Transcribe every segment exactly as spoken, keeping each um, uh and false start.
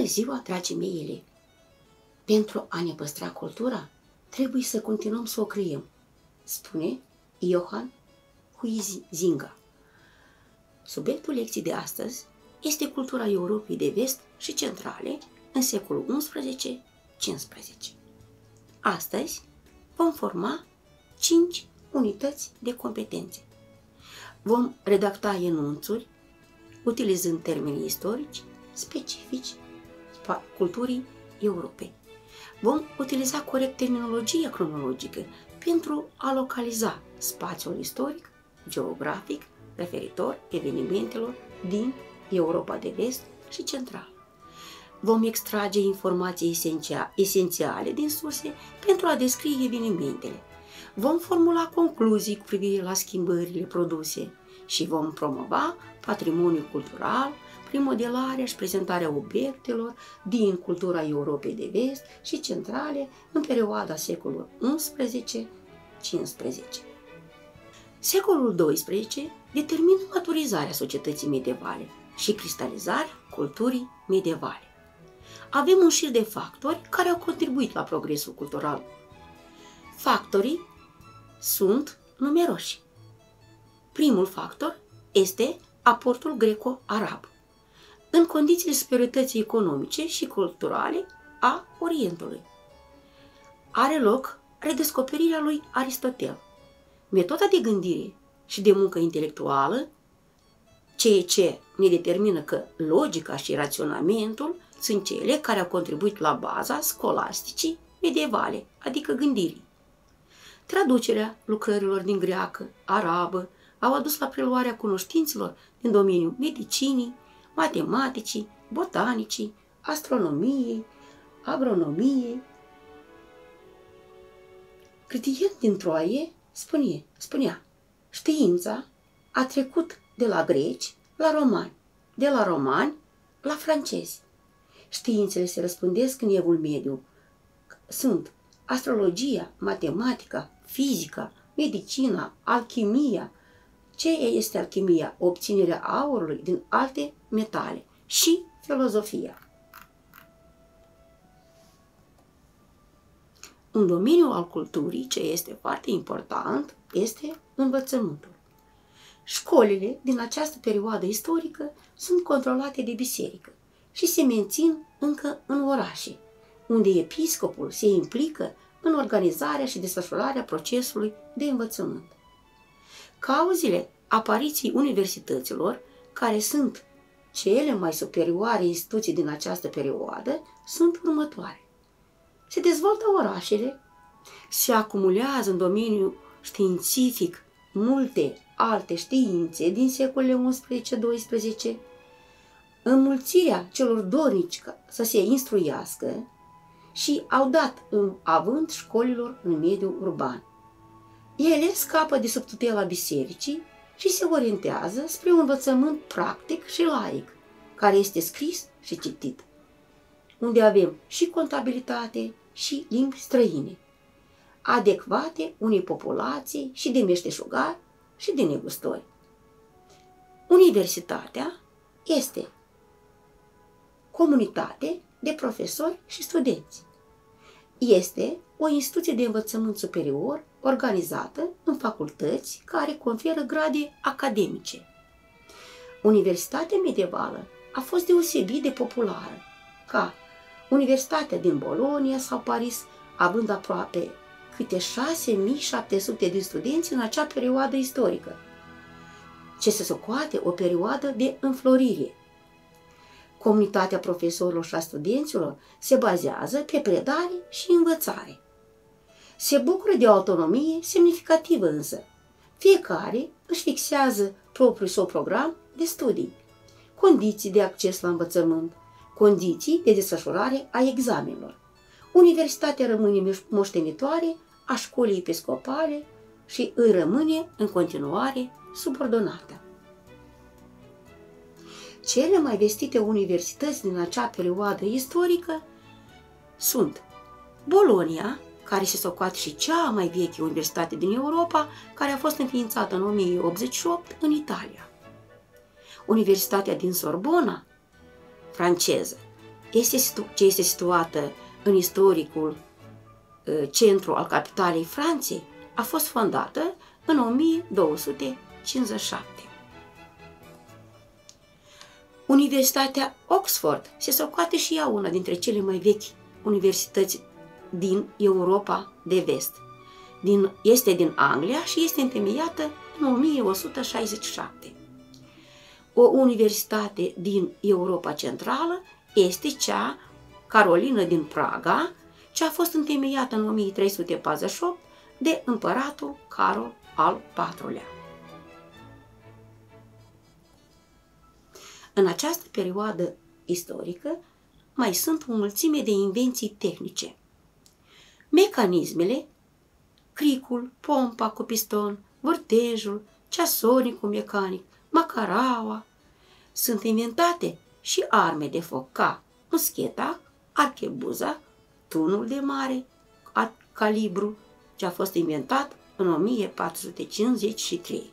ziua, dragii mei elevi! Pentru a ne păstra cultura, trebuie să continuăm să o creăm, spune Johann Huizinga. Subiectul lecției de astăzi este cultura Europei de Vest și Centrale în secolul unsprezece cincisprezece. Astăzi vom forma cinci unități de competențe. Vom redacta enunțuri utilizând termenii istorici specifici culturii Europei. Vom utiliza corect terminologia cronologică pentru a localiza spațiul istoric, geografic, referitor evenimentelor din Europa de Vest și Centrală. Vom extrage informații esențiale din surse pentru a descrie evenimentele. Vom formula concluzii cu privire la schimbările produse și vom promova patrimoniul cultural prin modelarea și prezentarea obiectelor din cultura Europei de Vest și Centrale în perioada secolului unsprezece cincisprezece. Secolul doisprezece determină maturizarea societății medievale și cristalizarea culturii medievale. Avem un șir de factori care au contribuit la progresul cultural. Factorii sunt numeroși. Primul factor este aportul greco-arab, în condițiile superiorității economice și culturale a Orientului. Are loc redescoperirea lui Aristotel, metoda de gândire și de muncă intelectuală, ceea ce ne determină că logica și raționamentul sunt cele care au contribuit la baza scolasticii medievale, adică gândirii. Traducerea lucrărilor din greacă, arabă, au adus la preluarea cunoștințelor din domeniul medicinii, matematicii, botanicii, astronomiei, agronomiei. Cristian din Troie spunea, spunea, știința a trecut de la greci la romani, de la romani la francezi. Științele se răspândesc în evul mediu. Sunt astrologia, matematica, fizica, medicina, alchimia. Ce este alchimia? Obținerea aurului din alte metale și filozofia. Un domeniu al culturii, ce este foarte important, este învățământul. Școlile din această perioadă istorică sunt controlate de biserică și se mențin încă în orașe, unde episcopul se implică în organizarea și desfășurarea procesului de învățământ. Cauzele apariției universităților, care sunt cele mai superioare instituții din această perioadă, sunt următoare. Se dezvoltă orașele, se acumulează în domeniul științific multe alte științe din secolele unsprezece doisprezece, înmulțirea celor dornici să se instruiască și au dat în avânt școlilor în mediul urban. Ele scapă de sub tutela bisericii și se orientează spre un învățământ practic și laic, care este scris și citit, unde avem și contabilitate și limbi străine, adecvate unei populații și de meșteșugari și de negustori. Universitatea este comunitate de profesori și studenți. Este o instituție de învățământ superior organizată în facultăți care conferă grade academice. Universitatea medievală a fost deosebit de populară, ca Universitatea din Bologna sau Paris, având aproape câte șase mii șapte sute de studenți în acea perioadă istorică, ce se socoate o perioadă de înflorire. Comunitatea profesorilor și a studenților se bazează pe predare și învățare. Se bucură de o autonomie semnificativă însă. Fiecare își fixează propriul său program de studii, condiții de acces la învățământ, condiții de desfășurare a examenelor. Universitatea rămâne moștenitoare a școlii episcopale și îi rămâne în continuare subordonată. Cele mai vestite universități din acea perioadă istorică sunt Bologna, care se socoate și cea mai veche universitate din Europa, care a fost înființată în o mie optzeci și opt în Italia. Universitatea din Sorbona, franceză, este, ce este situată în istoricul centru al capitalei Franței, a fost fondată în o mie două sute cincizeci și șapte. Universitatea Oxford se socoate și ea una dintre cele mai vechi universități din Europa de Vest. Din, este din Anglia și este întemeiată în o mie o sută șaizeci și șapte. O universitate din Europa Centrală este cea Carolină din Praga, ce a fost întemeiată în o mie trei sute patruzeci și opt de împăratul Carol al patrulea. În această perioadă istorică mai sunt o mulțime de invenții tehnice. Mecanismele, cricul, pompa cu piston, vârtejul, ceasornicul mecanic, macaraua, sunt inventate și arme de foc ca muscheta, archebuza, tunul de mare calibru, ce a fost inventat în o mie patru sute cincizeci și trei.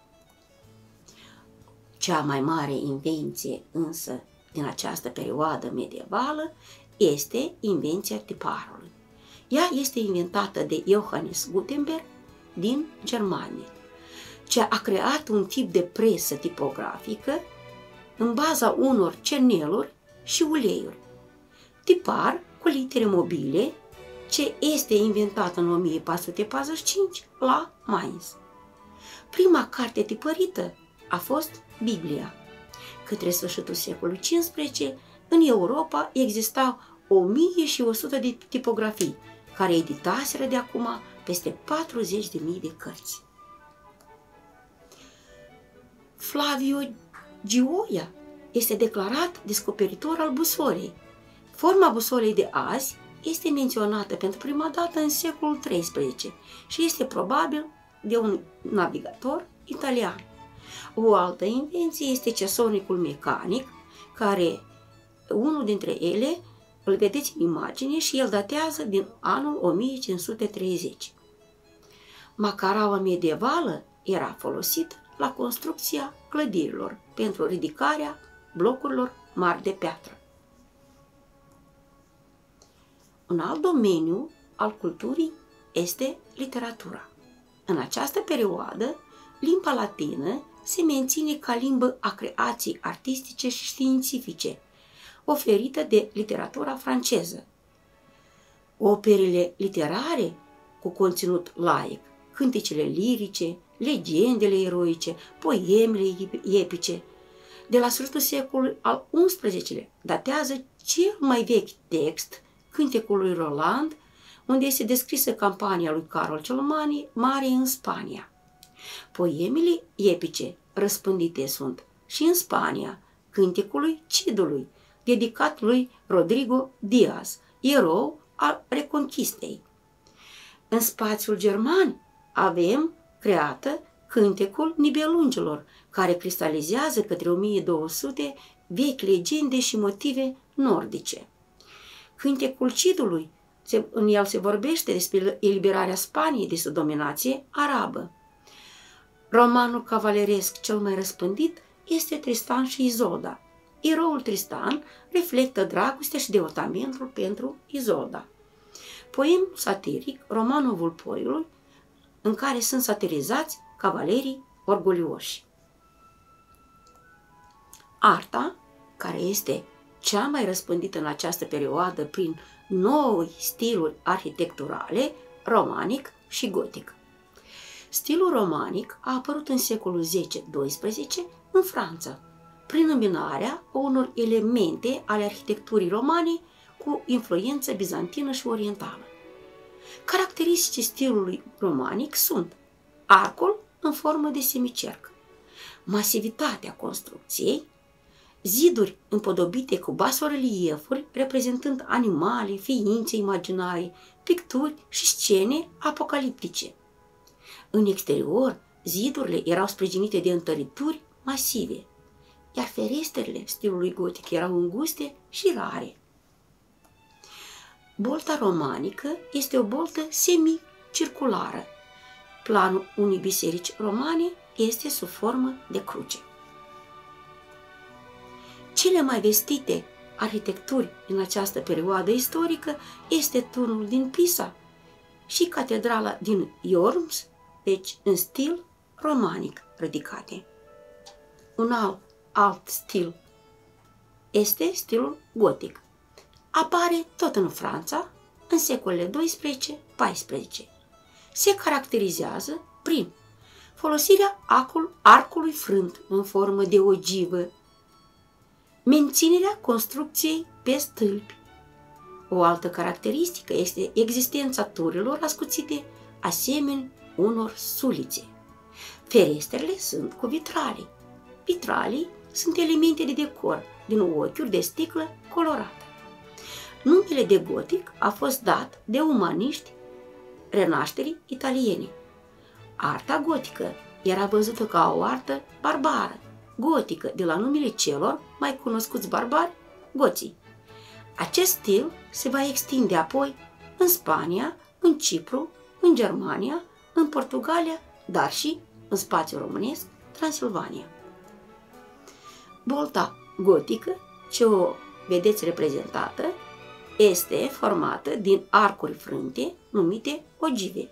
Cea mai mare invenție însă din această perioadă medievală este invenția tiparului. Ea este inventată de Johannes Gutenberg din Germania, ce a creat un tip de presă tipografică în baza unor cerneluri și uleiuri. Tipar cu litere mobile, ce este inventat în o mie patru sute patruzeci și cinci la Mainz. Prima carte tipărită a fost Biblia. Către sfârșitul secolului cincisprezece, în Europa existau o mie o sută de tipografii, care editaseră de acum peste patruzeci de mii de cărți. Flavio Gioia este declarat descoperitor al busolei. Forma busolei de azi este menționată pentru prima dată în secolul treisprezece și este probabil de un navigator italian. O altă invenție este ceasornicul mecanic, care unul dintre ele îl vedeți în imagine și el datează din anul o mie cinci sute treizeci. Macaraua medievală era folosită la construcția clădirilor pentru ridicarea blocurilor mari de piatră. Un alt domeniu al culturii este literatura. În această perioadă, limba latină se menține ca limbă a creației artistice și științifice, oferită de literatura franceză. Operele literare cu conținut laic, cântecele lirice, legendele eroice, poemele epice, de la sfârșitul secolului al unsprezecelea datează cel mai vechi text, Cântecul lui Roland, unde este descrisă campania lui Carol cel Mare în Spania. Poemele epice răspândite sunt și în Spania, Cântecul lui Cidului, dedicat lui Rodrigo Diaz, erou al Reconchistei. În spațiul german avem creată Cântecul Nibelungilor, care cristalizează către o mie două sute vechi legende și motive nordice. Cântecul Cidului, în el se vorbește despre eliberarea Spaniei de sub dominație arabă. Romanul cavaleresc cel mai răspândit este Tristan și Izolda. Eroul Tristan reflectă dragostea și devotamentul pentru Izolda. Poem satiric, romanul Vulpoiului, în care sunt satirizați cavalerii orgolioși. Arta, care este cea mai răspândită în această perioadă prin noi stiluri arhitecturale, romanic și gotic. Stilul romanic a apărut în secolul zece doisprezece în Franța, prin îmbinarea unor elemente ale arhitecturii romane cu influență bizantină și orientală. Caracteristici stilului romanic sunt arcul în formă de semicerc, masivitatea construcției, ziduri împodobite cu basoreliefuri reprezentând animale, ființe imaginare, picturi și scene apocaliptice. În exterior, zidurile erau sprijinite de întărituri masive, iar ferestrele stilului gotic erau înguste și rare. Bolta romanică este o boltă semicirculară. Planul unei biserici romane este sub formă de cruce. Cele mai vestite arhitecturi în această perioadă istorică este turnul din Pisa și catedrala din Worms, deci în stil romanic ridicate. Un alt, alt stil este stilul gotic. Apare tot în Franța în secolele doisprezece paisprezece. Se caracterizează prin folosirea arcului frânt în formă de ogivă, menținerea construcției pe stâlpi. O altă caracteristică este existența turilor ascuțite asemenea unor sulițe. Ferestrele sunt cu vitralii. Vitralii sunt elemente de decor din ochiuri de sticlă colorată. Numele de gotic a fost dat de umaniști renașterii italiene. Arta gotică era văzută ca o artă barbară, gotică, de la numele celor mai cunoscuți barbari, goții. Acest stil se va extinde apoi în Spania, în Cipru, în Germania, în Portugalia, dar și în spațiul românesc, Transilvania. Bolta gotică, ce o vedeți reprezentată, este formată din arcuri frânte numite ogive.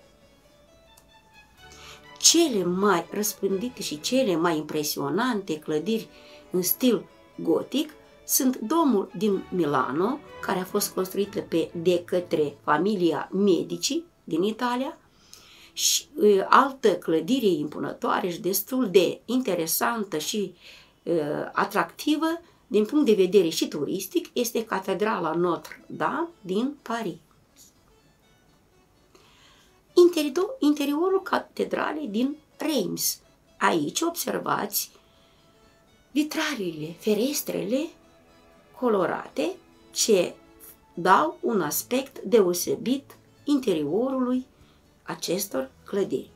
Cele mai răspândite și cele mai impresionante clădiri în stil gotic sunt domul din Milano, care a fost construită pe, de către familia Medici din Italia, și uh, altă clădire impunătoare și destul de interesantă și uh, atractivă din punct de vedere și turistic este Catedrala Notre-Dame din Paris. Interiorul catedralei din Reims. Aici observați vitraliile, ferestrele colorate ce dau un aspect deosebit interiorului acestor clădiri.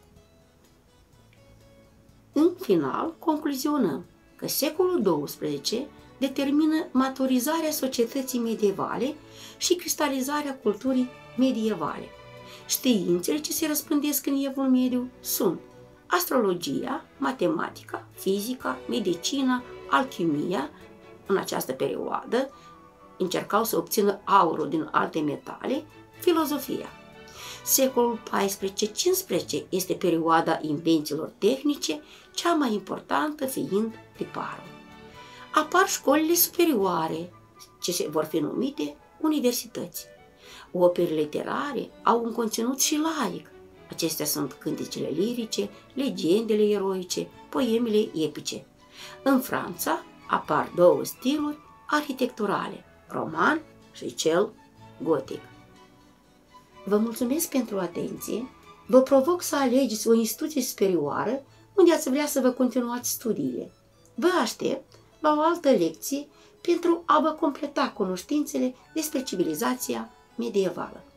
În final, concluzionăm că secolul douăsprezece determină maturizarea societății medievale și cristalizarea culturii medievale. Științele ce se răspândesc în Evul Mediu sunt astrologia, matematica, fizica, medicina, alchimia. În această perioadă încercau să obțină aurul din alte metale, filozofia. Secolul paisprezece cincisprezece este perioada invențiilor tehnice, cea mai importantă fiind tiparul. Apar școlile superioare, ce vor fi numite universități. Operele literare au un conținut și laic. Acestea sunt cântecele lirice, legendele eroice, poemele epice. În Franța apar două stiluri arhitecturale, roman și cel gotic. Vă mulțumesc pentru atenție, vă provoc să alegeți o instituție superioară unde ați vrea să vă continuați studiile. Vă aștept la o altă lecție pentru a vă completa cunoștințele despre civilizația medievală.